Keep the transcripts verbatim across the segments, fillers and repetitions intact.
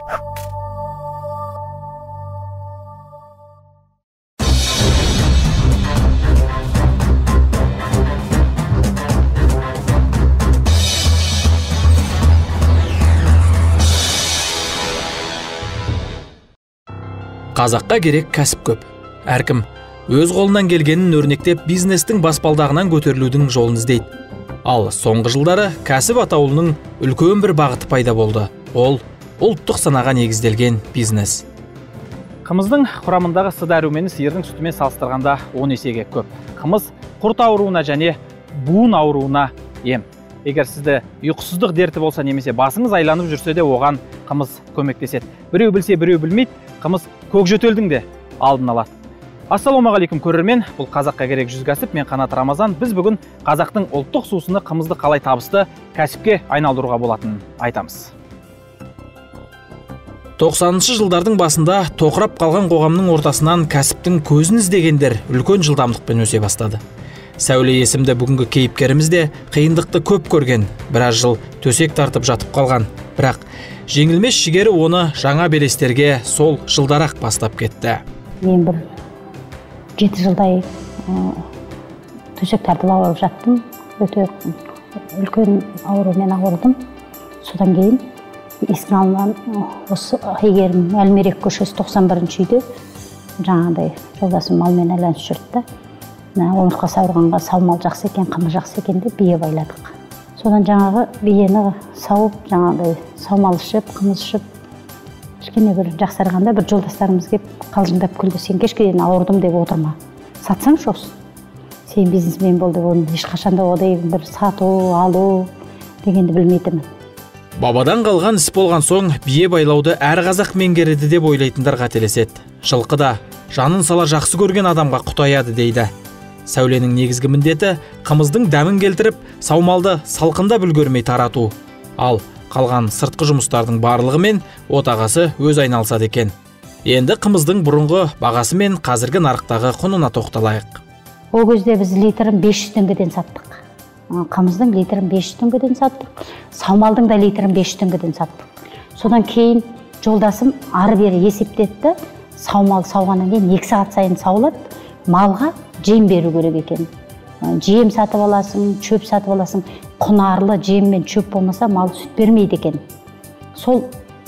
Қазаққа керек кәсіп көп. Әркім өз қолынан келгенін өрнектеп бизнестің баспалдағынан көтерілудің жолын іздейді. Ал соңғы жылдары кәсіп атаулының үлкен бір бағыты пайда болды. Ол ұлттық санаға негізделген бизнес. Қымыздың құрамындағы с дәрумені сиырдың сүтімен салыстырғанда он есеге көп. Қымыз құрт ауруына және буын ауруына ем. Егер сізді ұйқысыздық дерті болса немесе басыңыз айланып жүрсе де оған қымыз көмектеседі. Біреу білсе, біреу білмейді, қымыз көкжөтелдің де алдын алады. Ассалаумағалейкум көрермен, бұл Қазаққа керек жүз кәсіп, мен Қанат Рамазан. Біз бүгін қазақтың ұлттық сусыны қымызды қалай табысты кәсіпке айналдыруға болатынын айтамыз. тоқсаныншы жылдардың басында тоқырап қалған қоғамның ортасынан кәсіптің көзін іздегендер үлкен жылдамдықпен өсе бастады. Сәуле есімді бүгінгі кейіпкеріміз де қиындықты көп көрген, біраз жыл төсек тартып жатып қалған. Бірақ жеңілмес жігері оны жаңа белестерге сол жылдарақ бастап кетті. Мен бір жеті жылдай төсек тартып ауырып жаттым. Өте үлкен аурумен ауырдым. Содан кейін есіктің алдынан осы Әйгерім Әлмерек көшесі тоқсан бірінші үйде жаңағыдай жолдасым малмен айланысып жүрді. Омыртқасы ауырғанға саумал жақсы екен, қымыз жақсы екен деп бие байладық. Содан жаңағы биені сауып, жаңағыдай саумал ішіп, қымыз ішіп, кішкене бір жақсарғанда бір жолдастарымыз келіп қалжыңдап күлді: сен кешке дейін ауырдым деп отырма, сатсаңшы осы. Сен бизнесмен бол деп, оны ешқашанда одай бір сату, алу дегенді білмейтінмін. Бабадан қалған іс болған соң бие байлауды әр қазақ меңгереді деп ойлайтындар қателеседі. Жылқы да жанын сала жақсы көрген адамға құтаяды дейді. Сәуленің негізгі міндеті қымыздың дәмін келтіріп, саумалды салқындап үлгермей тарату. Ал қалған сыртқы жұмыстардың барлығымен отағасы өз айналысады екен. Енді қымыздың бұрынғы бағасы мен қазіргі нарықтағы құнына тоқталайық. Ол кезде біз литрін бес жүз теңгеден саттық. Қымыздың литрін бес жүз теңгеден саттық. Саумалдың да литрін бес жүз теңгеден саттық. Содан кейін жолдасым ары бері есептетті. Саумал сауғаннан кейін екі сағат сайын саулады. Малға жем беру керек екен. Жем сатып аласың, шөп сатып аласың. Құнарлы жем мен шөп болмаса мал сүт бермейді екен. Сол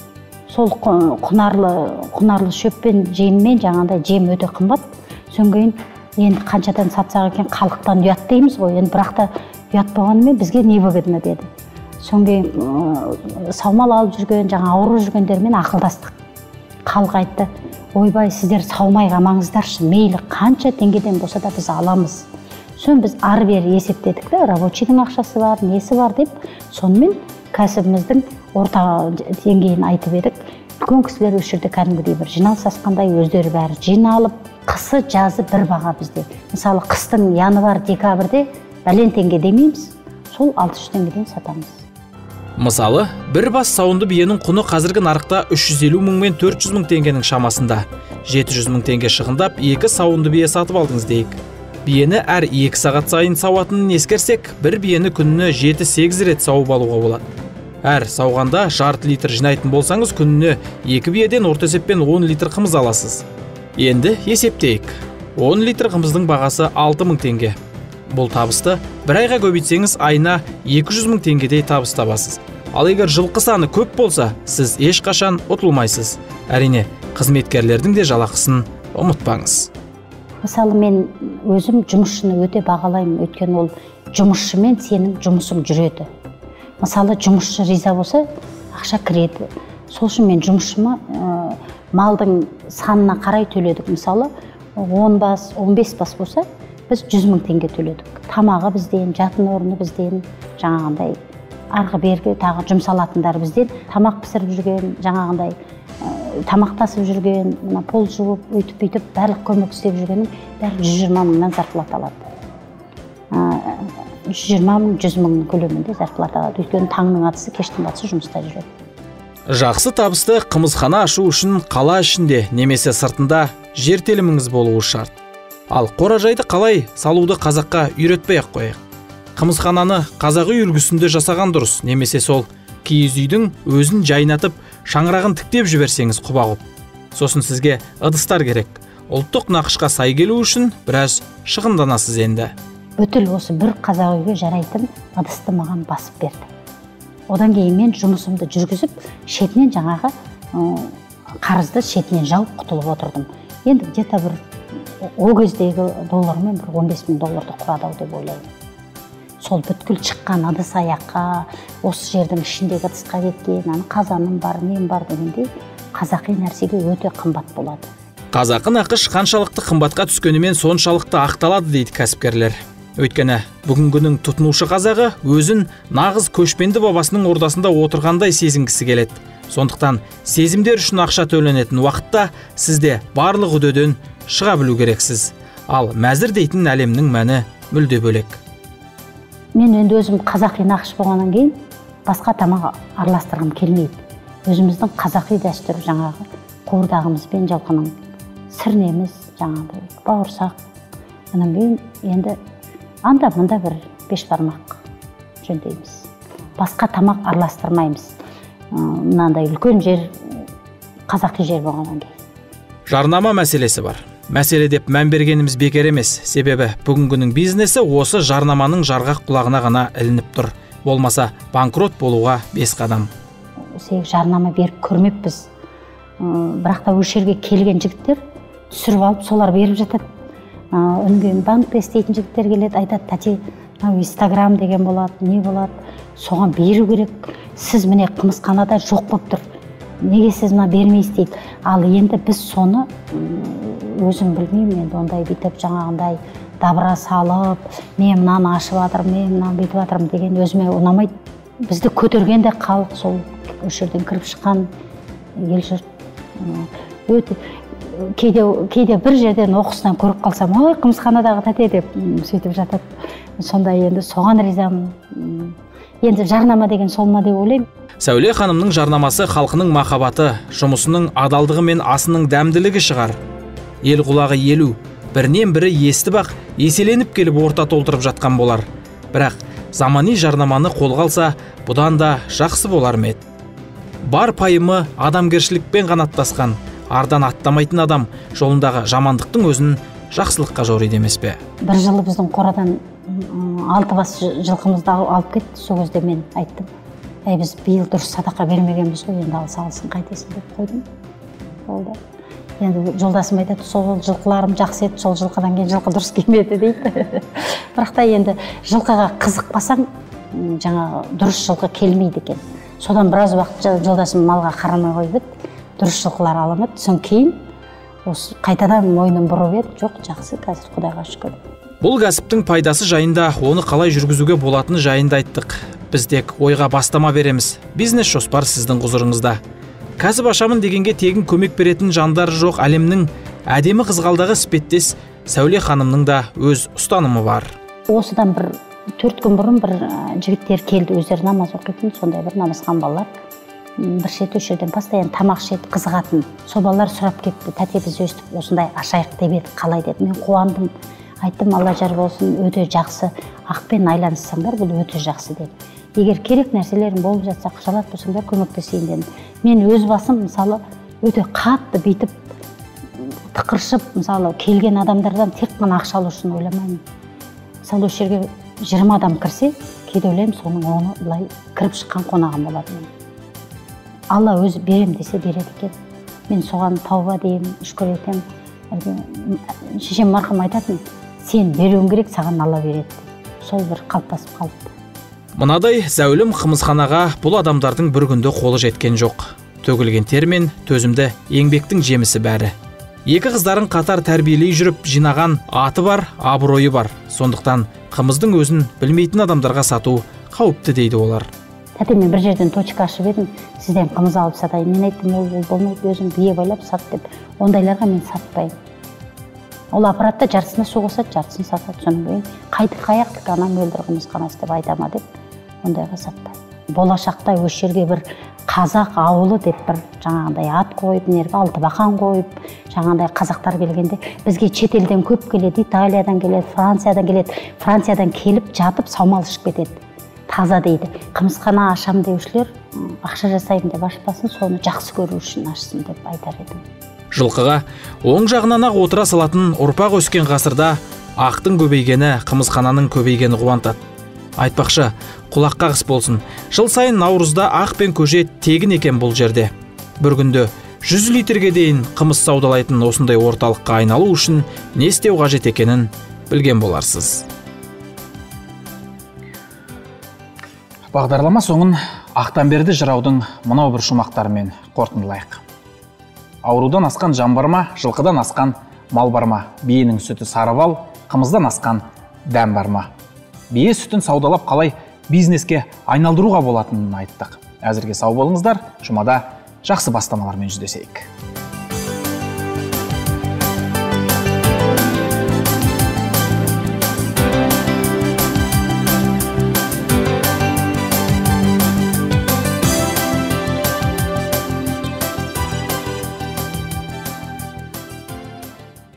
сол құнарлы құнарлы шөп пен жеммен жаңағыдай жем өте қымбат. Содан кейін енді қаншадан сатсақ екен, халықтан ұят дейміз ғой. Енді бірақ та ұят болғанымен бізге невыгодно деді. Содан кейін саумал алып жүрген, жаңа ауырып жүргендермен ақылдастық. Халық айтты: ойбай, сіздер саумай қамаңыздаршы, мейлі қанша теңгеден болса да біз аламыз. Сон біз ары бері есептедік те, рабочийдің ақшасы бар, несі бар деп, сонымен кәсібіміздің орта деңгейін айтып едік. Үлкен кісілер осы жерде кәдімгідей бір жиналыс асқандай өздері бәрі жиналып, қысы жазы бір баға бізде. Мысалы қыстың январь декабрьде бәлен теңге демейміз, сол алты жүз теңгеден сатамыз. Мысалы, бір бас сауынды биенің құны қазіргі нарықта үш жүз елу мың мен төрт жүз мың теңгенің шамасында. жеті жүз мың теңге шығындап, екі сауынды бие сатып алдыңыз дейік. Биені әр екі сағат сайын сауатынын ескерсек, бір биені күніне жеті сегіз рет сауып алуға болады. Әр сауғанда жарты литр жинайтын болсаңыз, күніне екі биеден орта есеппен он литр қымыз аласыз. Енді есептейік. он литр қымыздың бағасы алты мың теңге. Бұл табысты бір айға көбейтсеңіз, айына екі жүз мың теңгедей табыс табасыз. Ал егер жылқы саны көп болса, сіз ешқашан ұтылмайсыз. Әрине, қызметкерлердің де жалақысын ұмытпаңыз. Мысалы, мен өзім жұмысшыны өте бағалаймын, өйткені ол жұмысшымен сенің жұмысың жүреді. Мысалы, жұмысшы риза болса, ақша кіреді. Сол үшін мен жұмысшыма малдың санына қарай төледік. Мысалы, он бас, он бес бас болса, біз жүз мың теңге төледік. Тамағы бізден, жатын орны бізден, жаңағындай арғы бергі тағы жұмсалатындар бізден. Тамақ пісіріп жүрген, жаңағындай тамақ тасып жүрген, пол жуып, өйтіп бүйтіп, барлық көмек істеп жүргенің бәрі жүз жиырма мыңнан зарплата алады. жүз жиырма мың, жүз мың көлемінде зарплата алады. Өйткені таңның атысы, кештің батысы жұмыста жүреді. Жақсы табысты қымызхана ашу үшін қала ішінде немесе сыртында жер теліміңіз болуы шарт. Ал қоражайды қалай салуды қазаққа үйретпей-ақ қояйық. Қымызхананы қазақ үй үлгісінде жасаған дұрыс, немесе сол киіз үйдің өзін жайнатып, шаңырағын тіктеп жіберсеңіз құба-құп. Сосын сізге ыдыстар керек. Ұлттық нақышқа сай келу үшін біраз шығынданасыз енді. Өтіл осы бір қазақ үйге жарайтын ыдысты маған басып берді. Одан кейін мен жұмысымды жүргізіп, шетінен жаңағы қарызды шетінен жауып құтылып отырдым. Енді где-то бір о кездегі доллармен бір он бес мың долларды құрады деп ойлаймын. Сол бүткіл шыққан ыдыс аяққа, осы жердің ішіндегі ыдысқа кеткен, қазаным бар, нем бар дегенде қазақи нәрсеге өте қымбат болады. Қазақы нақыш қаншалықты қымбатқа түскенімен соншалықты ақталады дейді кәсіпкерлер. Өйткені бүгінгінің тұтынушы қазағы өзін нағыз көшпенді бабасының ордасында отырғандай сезінгісі келеді. Сондықтан сезімдер үшін ақша төленетін уақытта сізде барлық үдеден шыға білу керексіз. Ал мәзір дейтін әлемнің мәні мүлде бөлек. Мен енді өзім қазақи нақыш болғаннан кейін басқа тамақ араластырғым келмейді. Өзіміздің қазақи дәстүр жаңағы қуырдағымыз бен жылқының сірнеміз, жаңағыдай бауырсақ. Онан кейін енді анда-мында бір беш бармақ жөндейміз. Басқа тамақ араластырмаймыз. Мынандай үлкен жер, қазақи жер болғаннан кейін. Жарнама мәселесі бар. Мәселе деп мән бергеніміз бекер емес. Себебі бүгінгінің бизнесі осы жарнаманың жарғақ құлағына ғана ілініп тұр. Болмаса банкрот болуға бес қадам. Сегіз жарнама беріп көрмеппіз. Бірақ та осы жерге келген жігіттер түсіріп алып солар беріп жатады. Өнген банкте істейтін жігіттер келеді, айтады, тәте, инстаграм деген болады, не болады, соған беру керек. Сіз міне қымызханада жоқ болып тұр. Неге сіз мына бермейсіз дейді. Ал енді біз соны өзім білмеймін, енді ондай бүйтіп жаңағындай дабыра салып, мен мынаны ашып жатырмын, мен мынаны бүйтіп жатырмын деген өзіме ұнамайды. Бізді көтерген де халық, сол осы жерден кіріп шыққан ел жұрт. Өте кейде кейде бір жерден оқысынан көріп қалсам, ой, қымызханадағы тәте деп сөйтіп жатады. Сондай енді соған ризамын. Енді жарнама деген сол ма деп ойлаймын. Сәуле ханымның жарнамасы халқының махаббаты, жұмысының адалдығы мен асының дәмділігі шығар. Ел құлағы елу, бірінен бірі естіп ақ еселеніп келіп орта толтырып жатқан болар. Бірақ замани жарнаманы қолға алса, бұдан да жақсы болар ма еді? Бар пайымы адамгершілікпен қанаттасқан, ардан аттамайтын адам жолындағы жамандықтың өзін жақсылыққа жориды емес пе? Бір жылы біздің қорадан алты бас жылқымызды алып кетті. Сол кезде мен айттым, әй, біз биыл дұрыс садақа бермегенбіз ғой, енді алса алсын, қайтесің деп қойдым. Болды. Енді жолдасым айтады, сол жылқыларым жақсы еді, сол жылқыдан кейін жылқы дұрыс келмеді дейді. Бірақ та енді жылқыға қызықпасаң, жаңа дұрыс жылқы келмейді екен. Содан біраз уақыт жолдасым малға қарамай қойды, дұрыс жылқылар аламады. Содан кейін осы қайтадан мойнын бұрып еді, жоқ, жақсы, қазір Құдайға шүкір. Бұл кәсіптің пайдасы жайында, оны қалай жүргізуге болатыны жайында айттық. Біз тек ойға бастама береміз. Бизнес жоспар сіздің құзырыңызда. Кәсіп ашамын дегенге тегін көмек беретін жандар жоқ әлемнің әдемі қызғалдағы іспеттес Сәуле ханымның да өз ұстанымы бар. Осыдан бір төрт күн бұрын бір жігіттер келді, өздері намаз оқитын, сондай бір намазхан балалар. Бір шет өз жерден постоянно тамақ ішеді, қызығатын. Сол балалар сұрап кетті, тәте, біз өстіп осындай ашайық деп едік, қалай деді. Мен қуандым. Айттым, Алла жар болсын, өте жақсы, ақпен айланыссаңдар, бұл өте жақсы деді. Егер керек нәрселерің болып жатса, қажалат болсаңдар, көмектесейін дедім. Мен өз басым, мысалы, өте қатты бүйтіп тықыршып, мысалы, келген адамдардан тек қана ақша алу үшін ойламаймын. Мысалы, осы жерге жиырма адам кірсе, кейде ойлаймын, соның оны былай кіріп шыққан қонағым болады. Алла өзі берем десе береді екен. Мен соған тауба деймін, шүкір етем. Шешем марқұм айтатын, сен беруің керек, саған Алла береді. Сол бір қалыптасып қалыпты. Мынадай зәулім қымызханаға бұл адамдардың бір күнде қолы жеткен жоқ. Төгілген тер мен төзімді еңбектің жемісі бәрі. Екі қыздарын қатар тәрбиелей жүріп жинаған аты бар, абыройы бар. Сондықтан қымыздың өзін білмейтін адамдарға сату қауіпті дейді олар. Тәте, мен бір жерден точка ашып едім, сізден қымыз алып сатайын. Мен айттым, ол болмайды, өзім бие байлап сат деп. Ондайларға мен сатпаймын. Ол аппаратта жартысына су қосады, жартысын сатады. Соның кейін қайтып қаяқтық анам өлдір қымызханасы деп айтама деп, ондайға сатпаймын. Болашақта осы жерге бір қазақ ауылы деп бір жаңағындай ат қойып, нерге Алтыбақан қойып, жаңағындай қазақтар келгенде бізге шетелден көп келеді, Италиядан келеді, Франциядан келеді. Франциядан келіп жатып саумал ішіп кетеді. таза дейді. Қымызхана ашам деушілер ақша жасаймын деп ашпасын, соны жақсы көру үшін ашсын деп айтар едім. Жылқыға оң жағынан ақ отыра салатын ұрпақ өскен ғасырда ақтың көбейгені, қымызхананың көбейгені қуантады. Айтпақшы, құлаққа қыс болсын, жыл сайын Наурызда ақ пен көже тегін екен бұл жерде. Бір күнде жүз литрге дейін қымыз саудалайтын осындай орталыққа айналу үшін не істеу қажет екенін білген боларсыз. Бағдарлама соңын ақтан берді жыраудың мынау бір шумақтарымен қорытындылайық. Аурудан асқан жан бар ма, жылқыдан асқан мал бар ма, биенің сүті сары бал, қымыздан асқан дәм бар ма. Бие сүтін саудалап қалай бизнеске айналдыруға болатынын айттық. Әзірге сау болыңыздар, жұмада жақсы бастамалармен жүздесейік.